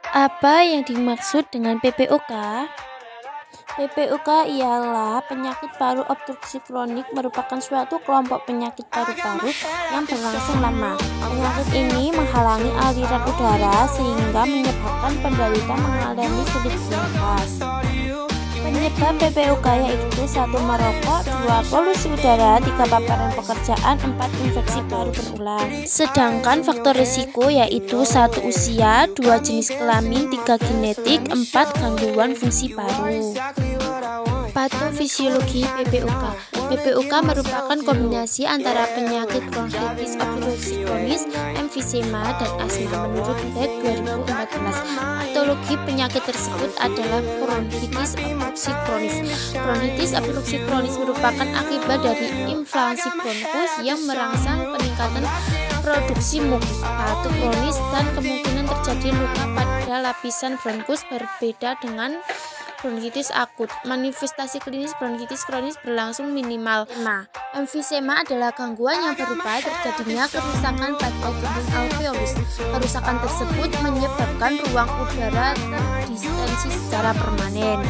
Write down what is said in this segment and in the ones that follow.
Apa yang dimaksud dengan PPOK? PPOK ialah penyakit paru obstruksi kronik, merupakan suatu kelompok penyakit paru-paru yang berlangsung lama. Penyakit ini menghalangi aliran udara sehingga menyebabkan penderita mengalami sulit bernafas. Penyebab PPOK yaitu 1. Merokok, 2. Polusi udara, 3. Paparan pekerjaan, 4. Infeksi paru berulang. Sedangkan faktor risiko yaitu 1. Usia, 2. Jenis kelamin, 3. Genetik, 4. Gangguan fungsi paru. Patofisiologi PPOK. PPOK merupakan kombinasi antara penyakit bronkitis obstruktif kronis, emfisema, dan asma menurut Ted 2014. Patologi penyakit tersebut adalah bronkitis obstruktif kronis. Bronkitis obstruktif kronis merupakan akibat dari inflamasi bronkus yang merangsang peningkatan produksi mukus batuk kronis dan kemungkinan terjadi luka pada lapisan bronkus, berbeda dengan bronkitis akut. Manifestasi klinis bronkitis kronis berlangsung minimal. Emfisema adalah gangguan yang berupa terjadinya kerusakan pada dinding alveolus. Kerusakan tersebut menyebabkan ruang udara terdistensi secara permanen.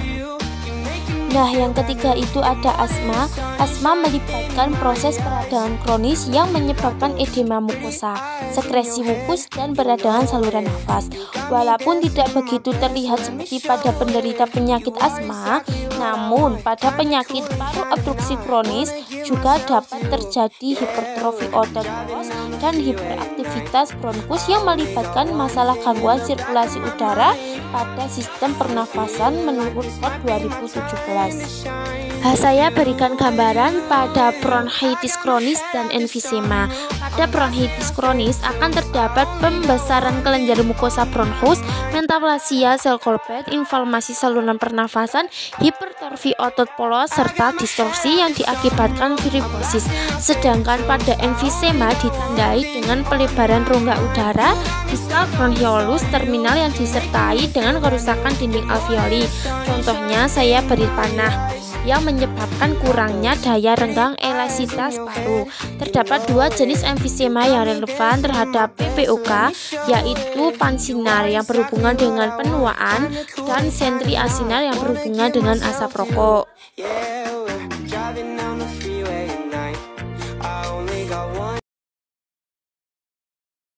Nah, yang ketiga itu ada asma. Asma melibatkan proses peradangan kronis yang menyebabkan edema mukosa, sekresi mukus, dan peradangan saluran nafas. Walaupun tidak begitu terlihat seperti pada penderita penyakit asma, namun pada penyakit paru obstruksi kronis juga dapat terjadi hipertrofi otot poros dan hiperaktivitas bronkus yang melibatkan masalah gangguan sirkulasi udara pada sistem pernafasan menurut Code 2017. Saya berikan gambaran pada bronkitis kronis dan emfisema. Pada bronkitis kronis akan terdapat pembesaran kelenjar mukosa bronkus, metaplasia sel Colbert, inflamasi saluran pernafasan, hipertrofi otot polos, serta distorsi yang diakibatkan fibrosis. Sedangkan pada emfisema ditandai dengan pelebaran rongga udara distal bronchiolus terminal yang disertai dengan kerusakan dinding alveoli. Contohnya saya beri panah yang menyebabkan kurangnya daya renggang elastisitas paru. Terdapat 2 jenis emfisema yang relevan terhadap PPOK, yaitu pansinar yang berhubungan dengan penuaan dan sentri asinar yang berhubungan dengan asap rokok.